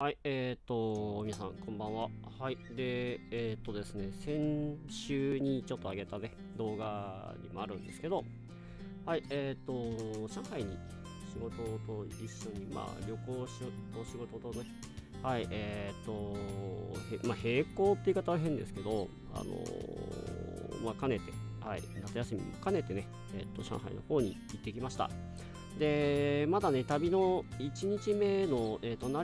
はい、皆さん、こんばんは。はい、で、ですね、先週にちょっと上げたね、動画にもあるんですけど、はい、上海に仕事と一緒に、旅行と仕事とね、はい、並行って言い方は変ですけど、兼ねて、はい、夏休みも兼ねてね、上海の方に行ってきました。で、まだね、旅の1日目の、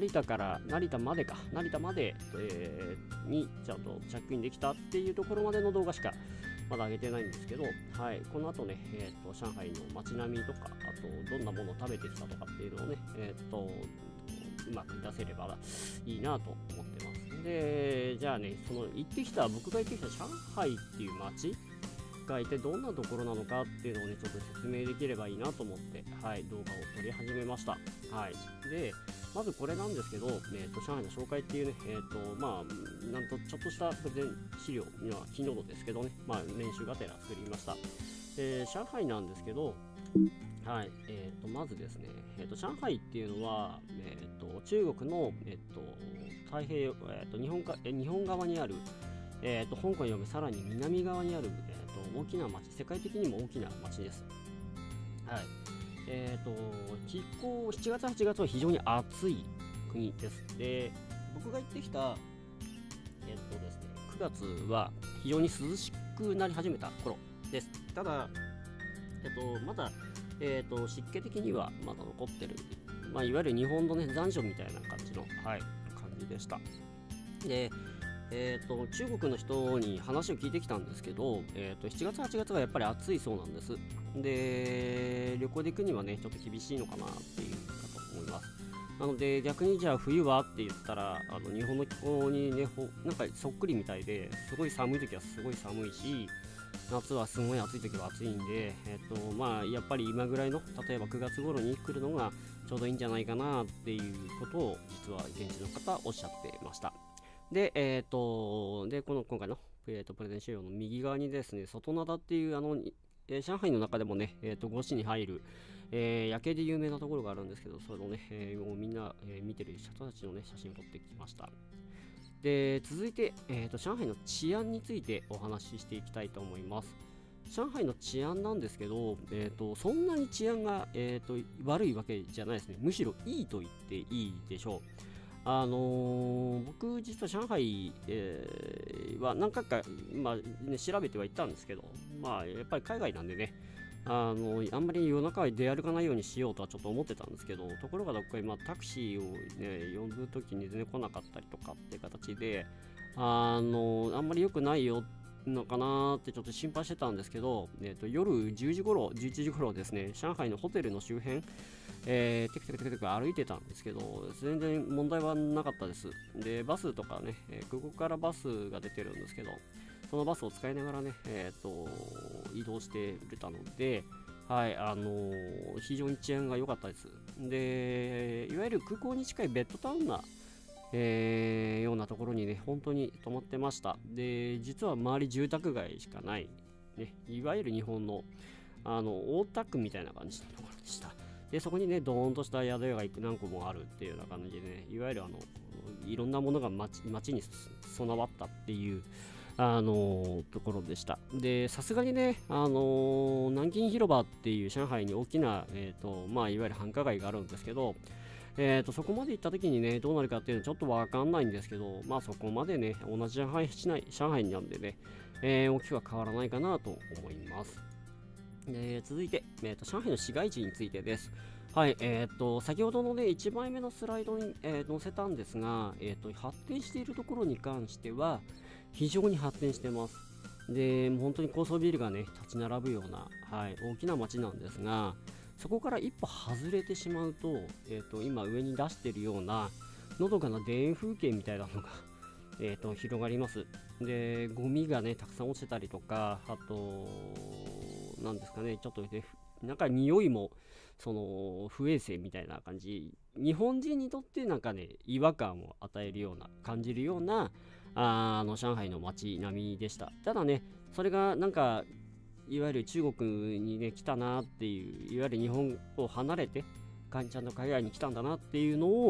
成田まで、にちゃんとチェックインできたっていうところまでの動画しかまだ上げてないんですけど、はい、この後ね、上海の街並みとか、あと、どんなものを食べてきたとかっていうのをね、うまく出せればいいなと思ってます。で、じゃあね、僕が行ってきた上海っていう街が一体どんなところなのかっていうのをね、ちょっと説明できればいいなと思って、はい、動画を撮り始めました。はい。で、まずこれなんですけど、上海の紹介っていうね、なんとちょっとしたプレゼン資料には昨日のですけどね、練習がてら作りました。上海なんですけど、はい、まずですね、上海っていうのは、中国の、太平洋、日本側にある、香港よりさらに南側にある、大きな町、世界的にも大きな町です。はい。気候、7月、8月は非常に暑い国です。で、僕が行ってきた、ですね、9月は非常に涼しくなり始めた頃です。ただ、まだ、湿気的にはまだ残ってる、いわゆる日本のね、残暑みたいな感じの、はい、感じでした。で、中国の人に話を聞いてきたんですけど、7月、8月がやっぱり暑いそうなんです。で、旅行で行くにはね、ちょっと厳しいのかなっていうかと思います。なので、逆にじゃあ冬はって言ったら、日本の気候にね、なんかそっくりみたいで、すごい寒い時はすごい寒いし、夏はすごい暑い時は暑いんで、やっぱり今ぐらいの、例えば9月頃に来るのがちょうどいいんじゃないかなっていうことを、実は現地の方おっしゃってました。で、今回の、プレゼン資料の右側にですね、外灘っていう、上海の中でもね、5市に入る、夜景で有名なところがあるんですけど、それをね、もうみんな、見てる人たちのね、写真を撮ってきました。で、続いて、上海の治安についてお話ししていきたいと思います。上海の治安なんですけど、そんなに治安が、悪いわけじゃないですね。むしろいいと言っていいでしょう。僕、実は上海、は何回か、調べてはいったんですけど、やっぱり海外なんでね、あんまり夜中は出歩かないようにしようとはちょっと思ってたんですけど、ところがどっかタクシーを、ね、呼ぶときに全然来なかったりとかって形で、あんまり良くないよのかなってちょっと心配してたんですけど、夜10時頃、11時頃ですね、上海のホテルの周辺、テクテクテクテク歩いてたんですけど、全然問題はなかったです。で、バスとかね、空港からバスが出てるんですけど、そのバスを使いながらね、移動してたので、はい、非常に治安が良かったです。で、いわゆる空港に近いベッドタウンな、ようなところにね、本当に泊まってました。で、実は周り住宅街しかない、ね、いわゆる日本の、大田区みたいな感じのところでした。で、そこにね、ドーンとした宿屋が何個もあるっていうような感じでね、いわゆるいろんなものが街に備わったっていう、ところでした。で、さすがにね、南京広場っていう上海に大きな、いわゆる繁華街があるんですけど、そこまで行った時にね、どうなるかっていうのはちょっとわかんないんですけど、そこまでね、同じ上海市内、上海なんでね、大きくは変わらないかなと思います。続いて、上海の市街地についてです。はい、先ほどのね、1枚目のスライドに、載せたんですが、発展しているところに関しては、非常に発展してます。で、もう本当に高層ビルがね、立ち並ぶような、はい、大きな街なんですが、そこから一歩外れてしまうと、今上に出しているような、のどかな田園風景みたいなのが広がります。で、ゴミがね、たくさん落ちてたりとか、あと、なんですかね、ちょっとね、なんか匂いも、不衛生みたいな感じ、日本人にとってなんかね、違和感を与えるような、感じるような、上海の街並みでした。ただね、それがなんか、いわゆる中国にね、来たなっていう、いわゆる日本を離れて、ちゃんと海外に来たんだなっていうのを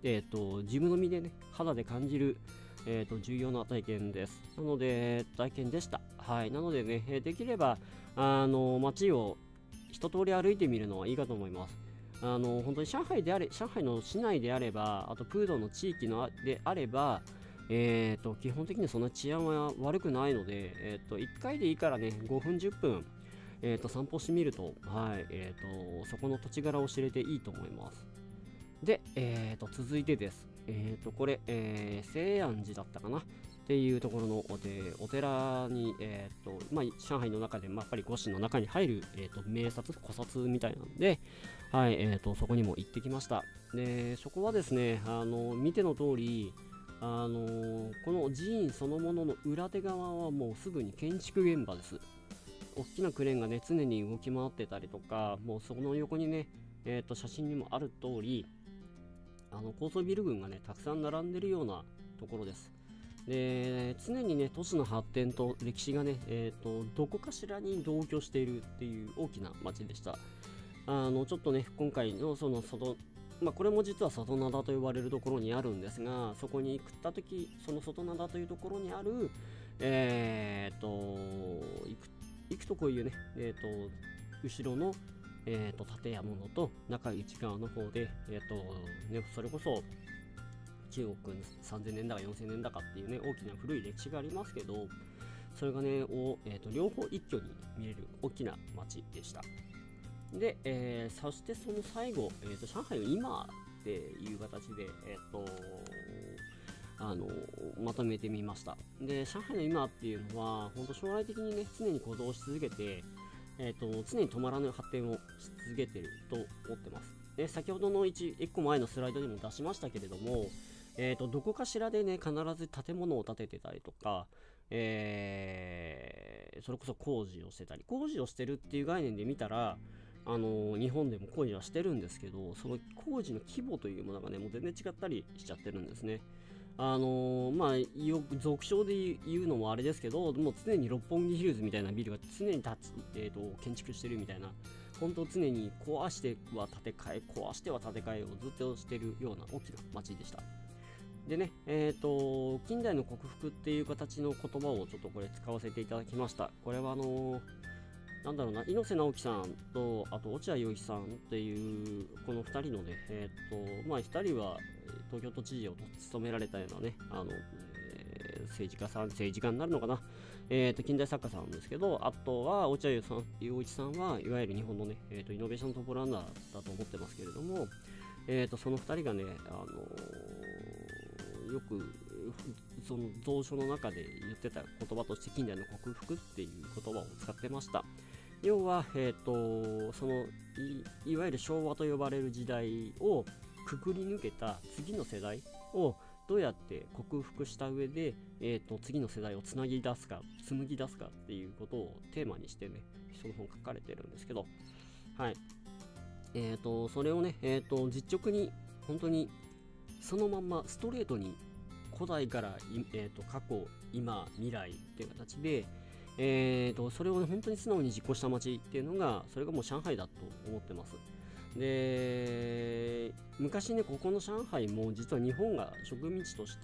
自分の身でね、肌で感じる、重要な体験です。なので、体験でした。はい。なのでね、できれば、街を一通り歩いてみるのはいいかと思います。本当に上海の市内であれば、あと、プードの地域であれば、基本的にそんな治安は悪くないので、1回でいいからね、5分、10分、散歩してみると、はい、そこの土地柄を知れていいと思います。で、続いてです。これ、西安寺だったかなっていうところのお寺に、上海の中で、やっぱり五市の中に入る、名刹、古刹みたいなので、はい、そこにも行ってきました。で、そこはですね、見ての通り、この寺院そのものの裏手側はもうすぐに建築現場です。大きなクレーンがね、常に動き回ってたりとか、もうその横にね、写真にもある通り、高層ビル群がね、たくさん並んでるようなところです。で、常にね、都市の発展と歴史がね、どこかしらに同居しているっていう大きな街でした。ちょっとね、今回のそのこれも実は外灘と呼ばれるところにあるんですが、そこに行ったとき、その外灘というところにある、行くとこういうね、後ろの、建物と中内側の方で、それこそ中国3000年だか4000年だかっていうね、大きな古い歴史がありますけど、それがね、両方一挙に見れる大きな街でした。で、そしてその最後、上海の今っていう形で、まとめてみました。で、上海の今っていうのは、本当将来的にね、常に行動し続けて、常に止まらぬ発展をし続けていると思ってます。で、先ほどの1個前のスライドにも出しましたけれども、どこかしらでね、必ず建物を建ててたりとか、それこそ工事をしてるっていう概念で見たら、日本でも工事はしてるんですけど、その工事の規模というものがね、もう全然違ったりしちゃってるんですね。俗称で言うのもあれですけど、もう常に六本木ヒルズみたいなビルが常に建築してるみたいな、本当常に壊しては建て替えをずっとしてるような大きな街でした。でね、近代の克服っていう形の言葉をちょっとこれ使わせていただきました。これは猪瀬直樹さんと、あと落合陽一さんっていう、この2人のね、1人は東京都知事を務められたようなね、政治家になるのかな、近代作家さんなんですけど、あとは落合陽一さんはいわゆる日本のね、イノベーショントップランナーだと思ってますけれども、その2人がね、よくその蔵書の中で言ってた言葉として近代の克服っていう言葉を使ってました。要は、いわゆる昭和と呼ばれる時代をくくり抜けた次の世代をどうやって克服した上で、次の世代を紡ぎ出すかっていうことをテーマにしてね、その本書かれてるんですけど、はい。それをね、実直に本当にそのまんまストレートに古代から、過去、今、未来っていう形で、それを、ね、本当に素直に実行した街っていうのが、それがもう上海だと思ってます。で、昔ね、ここの上海も実は日本が植民地として、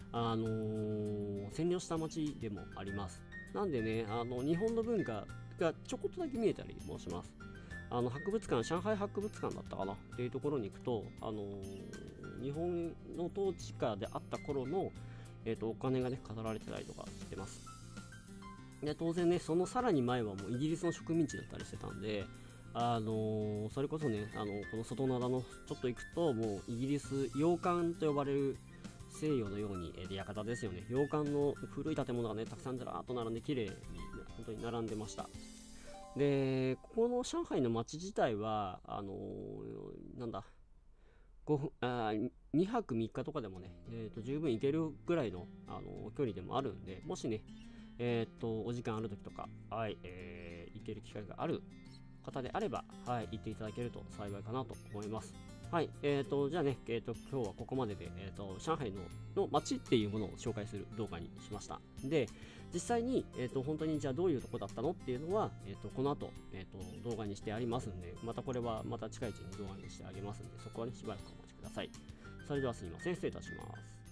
占領した街でもあります。なんでね、日本の文化がちょこっとだけ見えたりもします。博物館、上海博物館だったかなっていうところに行くと、日本の統治下であった頃の、お金がね、飾られてたりとかしてます。で、当然ね、そのさらに前はもうイギリスの植民地だったりしてたんで、それこそね、この外灘のちょっと行くと、もうイギリス、洋館と呼ばれる西洋のように、館ですよね。洋館の古い建物がね、たくさんずらーっと並んで綺麗に、本当に並んでました。で、ここの上海の街自体は、2泊3日とかでもね、十分行けるぐらいの、距離でもあるんで、もしね、お時間あるときとか、はい、行ける機会がある方であれば、はい、行っていただけると幸いかなと思います。はい、じゃあね、今日はここまでで、上海の街っていうものを紹介する動画にしました。で、実際に、本当にじゃあどういうとこだったのっていうのは、この後、動画にしてありますんで、またこれはまた近いうちに動画にしてあげますんで、そこはね、しばらくお待ちください。 それではすみません、失礼いたします。